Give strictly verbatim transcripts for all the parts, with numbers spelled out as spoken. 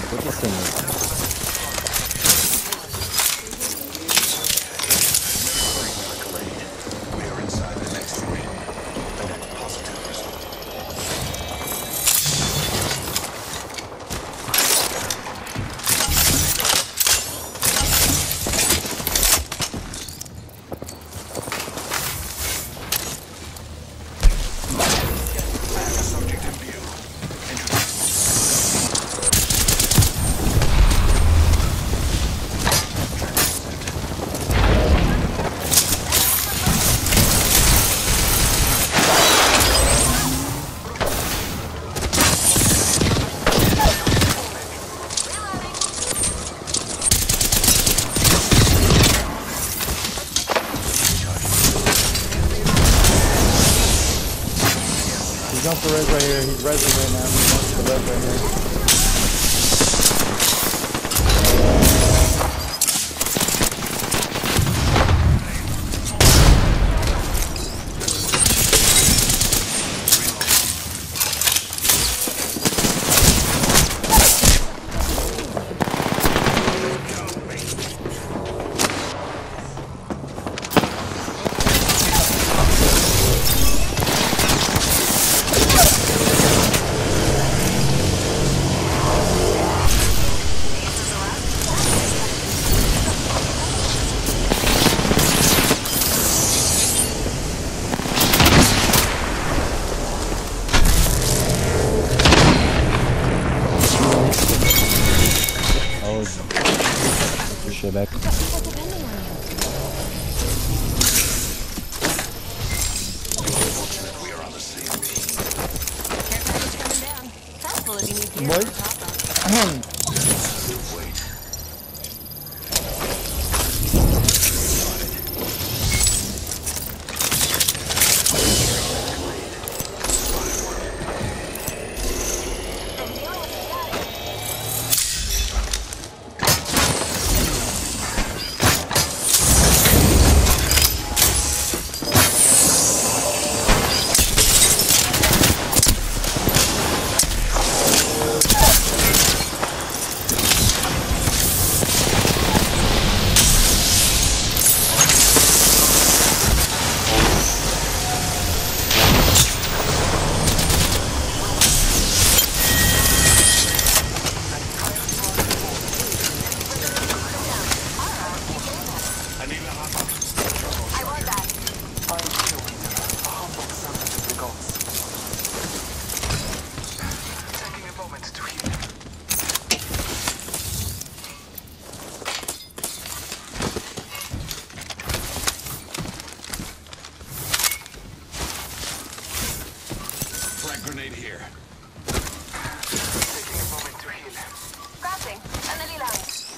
Put this in there. He's going for res right here. He's resing right now. He wants the res right here. Shit back. What? Grenade here. Taking a moment to heal. Crossing. Sandali lang.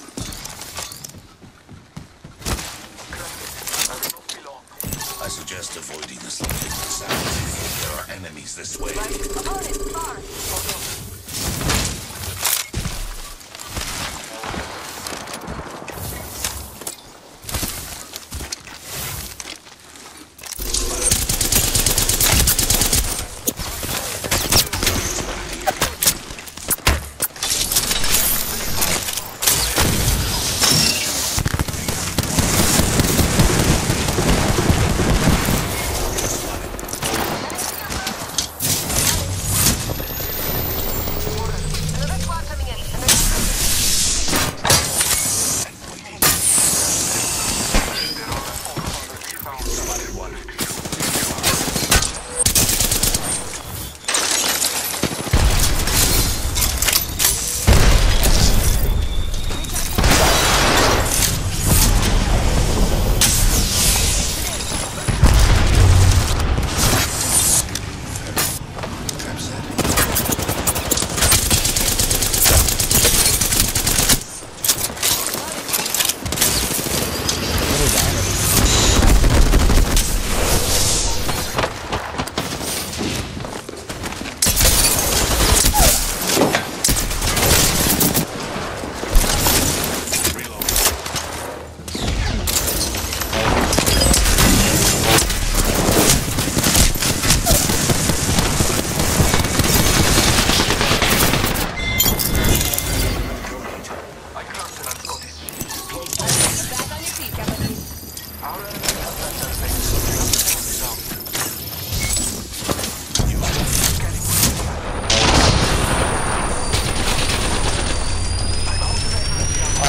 I will not be long. I suggest avoiding the slightly sound. There are enemies this way. Opponent, far. Hold on.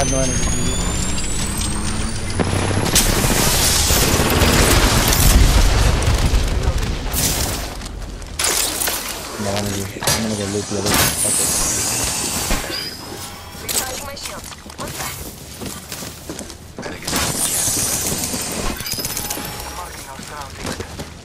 have no energy. No energy. I'm gonna go loot the other. Fuck it. Recharging my shield. One sec. Better get Marking our surroundings.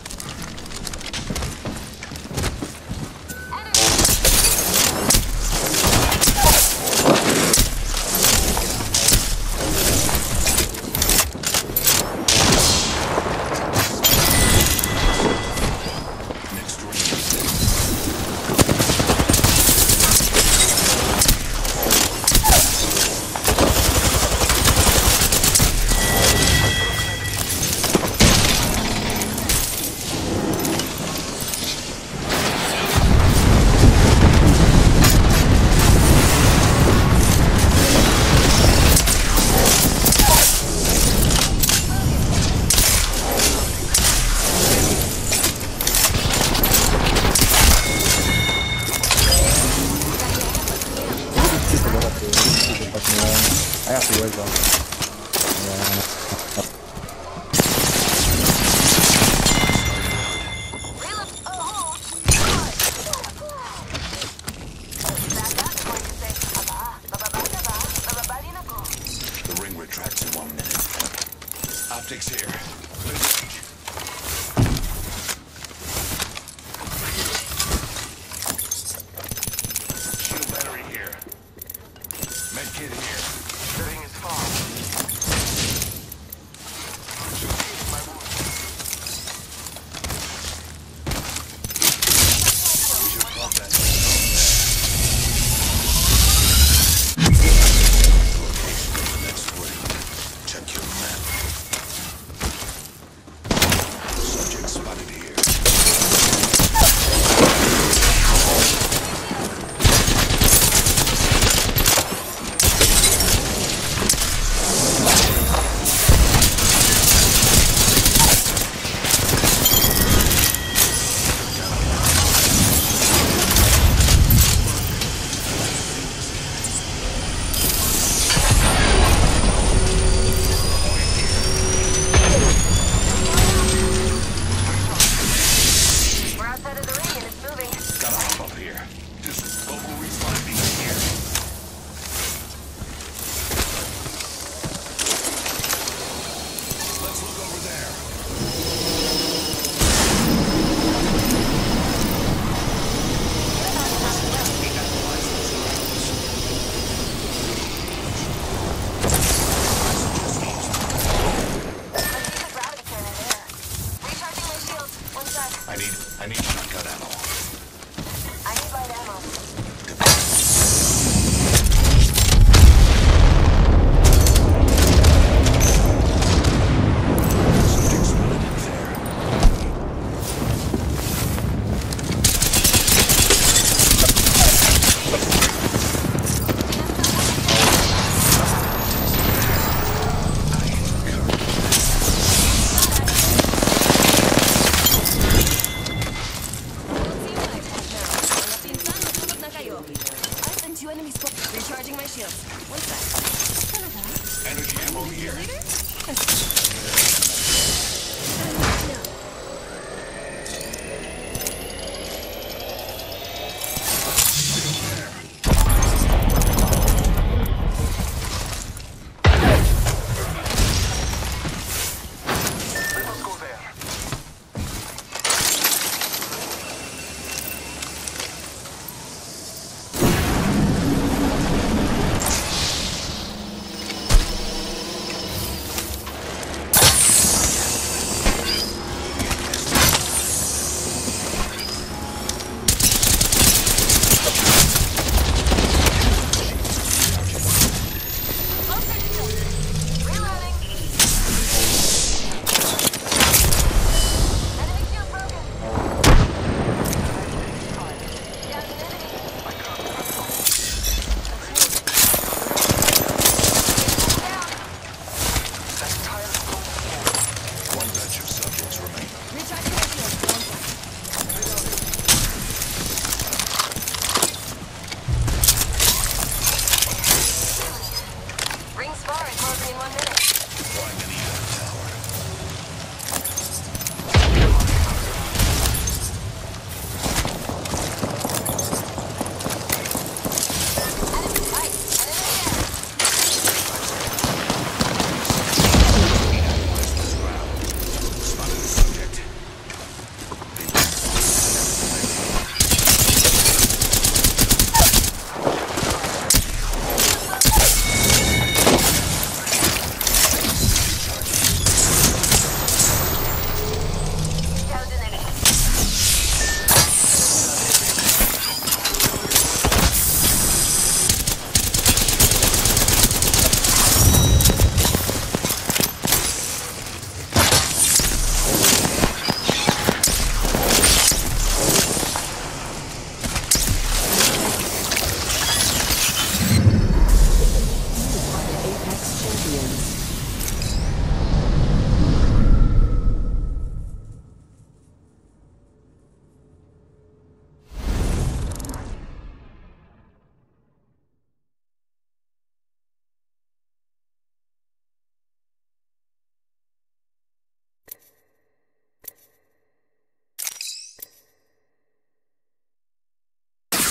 I got the words on. Yeah. the ring retracts in one minute. Optics here. Shield battery here. Medkit here. The ring is far. My wound. We should plug that. Location of the next ring. Check your map. Subject spotted here. We're outside of the ring and it's moving. Gotta hop up here. Just local respawn being here. Let's look over there. Let's use the gravity cannon there. Recharging my shield. One sec. I need, I need shotgun ammo. I need light ammo. Subject spotted in there. I've been two enemies. Recharging my shield. One sec. Energy ammo here.